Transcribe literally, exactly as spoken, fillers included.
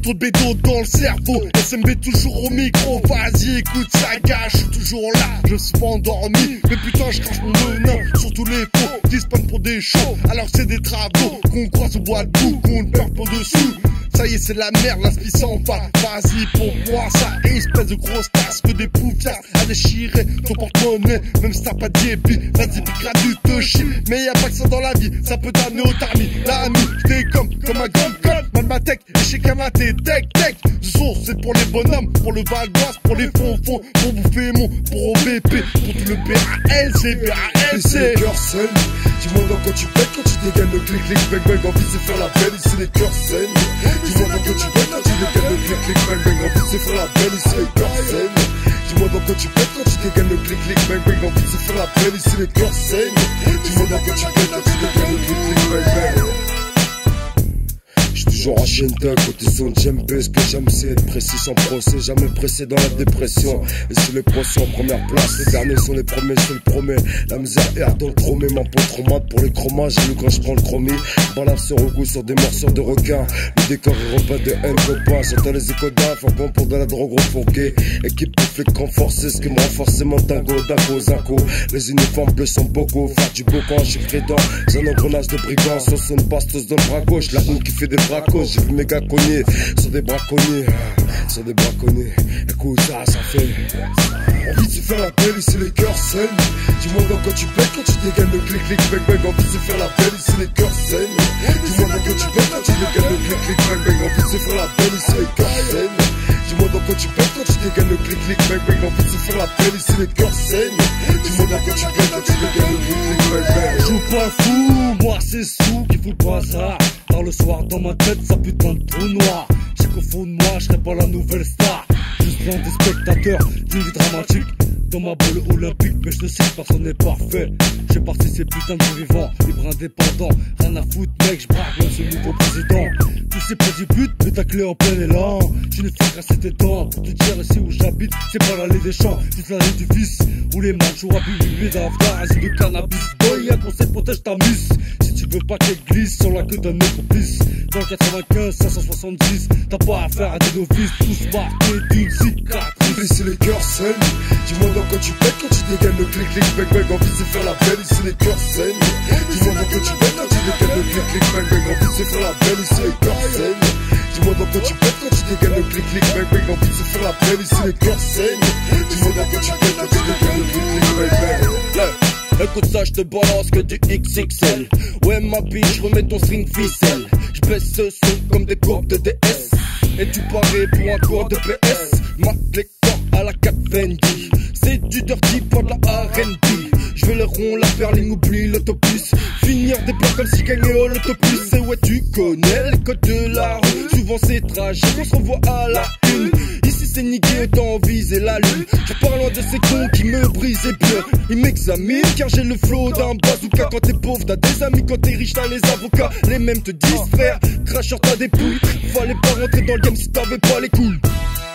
trop de bédo dans le cerveau. S M B toujours au micro, vas-y écoute ça gars, je suis toujours là, je suis pas endormi. Mais putain je crache mon venin sur tous les faux qui se prennent pour des shows. Alors c'est des travaux qu'on croise au bois de bout, qu'on le perd pour dessous. Ça y est c'est la merde, l'inspi s'en va. Vas-y pour moi ça, espèce de grosse tasse que des poufias à déchirer ton porte-monnaie. Même si t'as pas de débit, vas-y piquera du te chie. Mais y a pas que ça dans la vie, ça peut t'amener au tarmi. L'ami, j't'ai comme, comme un gomme comme mal ma tech, et chez Kamaté, tech tech. Source c'est pour les bonhommes, pour le Val d'Oise, pour les fonds fonds, pour bouffer mon, pour O B P, pour tout le B A L C, B A L C. Ici les cœurs saines, dis-moi donc quand tu pètes, quand tu dégaines le clic clic bang bang, envie de faire la belle, ici les cœurs saines. Dis-moi donc quand tu pètes, quand tu dégaines le clic clic bang bang, envie de faire la belle, ici les cœurs saines. Dis-moi donc quand tu pètes, quand tu dégaines le clic clic bang bang, envie de faire la belle, ici les cœurs saines. Dis-moi donc quand tu pètes, quand tu dégaines le clic clic bang bang. J'suis toujours agenda, côté zone, j'aime B, ce que j'aime c'est être précis sans procès, jamais pressé dans la dépression. Et si les pros sont en première place, les derniers sont les premiers, je te le promets. La misère erre dans le tromé, ma peau trop mate pour les chromages. J'ai lu quand j'prends le chromie, balance sur au goût sur des morceaux de requin. Le décor est repas de haine, copain. J'entends les échos d'affaires, bon pour de la drogue refourguée. Équipe de flics renforcée, ce qui me renforce c'est mon tango, dago, zinco. Les uniformes bleus sont beaucoup, faire du beau quand j'suis frédant. J'ai un engrenage de brigands, sauce une bastos dans le bras gauche. La roue qui fait des bracos, j'ai vu mes gars cogner sur des braconniers, sur des braconniers. Écoute ça, ça fait envie de se faire la belle, ici les cœurs saines. Dis-moi donc quand tu pètes, quand tu dégaines le clic clic bang bang, envie de se faire la belle, ici les cœurs saines. Dis-moi donc quand tu pètes, quand tu dégaines le clic clic bang bang, envie de se faire la belle, ici les cœurs saines. Dis-moi donc quand tu pètes, quand tu dégaines le clic clic bang bang, envie de se faire la belle, ici les cœurs saines. Dis-moi donc quand tu pètes, quand tu dégaines le clic clic bang bang. Joue pas fou, moi c'est sous qui fout le bazar. Tard le soir dans ma tête, ça putain de trou noir. J'ai qu'au fond de moi, je serais pas la nouvelle star. Juste l'un des spectateurs d'une vie dramatique. Dans ma boule olympique, mais je le sais, personne n'est parfait. J'ai parti ces putains de vivants, libre indépendant. Rien à foutre, mec, je braque même ce nouveau président. Tu sais pas du but, mais ta clé en plein élan. Je ne fais casser tes dents. Pour te dire ici où j'habite, c'est pas l'allée des champs, juste l'allée du vice. Où les manches à buver d'avda, asile de cannabis. Boy, un conseil protège ta mus. Si tu veux pas qu'elle glisse sur la queue d'un autre complice. Dans le quatre-vingt-quinze, cinq cent soixante-dix, t'as pas affaire à des novices, tous marqués d'une cicatrice. Ici les cœurs saines, dis-moi donc quand tu pètes, quand tu dégaines le clic clic bang bang, envie de se faire la belle, ici les cœurs saines. Dis-moi donc quand tu pètes, quand tu dégaines le clic clic bang bang, envie de se faire la belle, ici les cœurs saines. Dis-moi donc quand tu pètes, quand tu dégaines le clic clic bang bang, envie de se faire la belle, ici les cœurs saines. Dis-moi donc quand tu pètes, quand tu dégaines le clic clic bang bang. Écoute ça, je te balance que du X X L. Ouais ma bitch, remets ton string ficelle. Je baisse ce son comme des courbes de D S. Et tu parais pour un corps de P S. Ma clé à la quatre Fendi. C'est du dirty, pas de la R and B. Je veux le rond, la perling, oublie l'autobus. Finir des plans comme si gagnait au l'autobus. Et ouais tu connais les codes de la rue. Souvent c'est tragique, on se revoit à la une. Ici c'est niqué, autant viser la lune. Je parle loin de ces cons qui me brisent et bien. Ils m'examinent car j'ai le flow d'un bazooka. Quand t'es pauvre t'as des amis, quand t'es riche t'as les avocats. Les mêmes te disent frère, cracheur t'as des pouilles. Fallait pas rentrer dans le game si t'avais pas les couilles.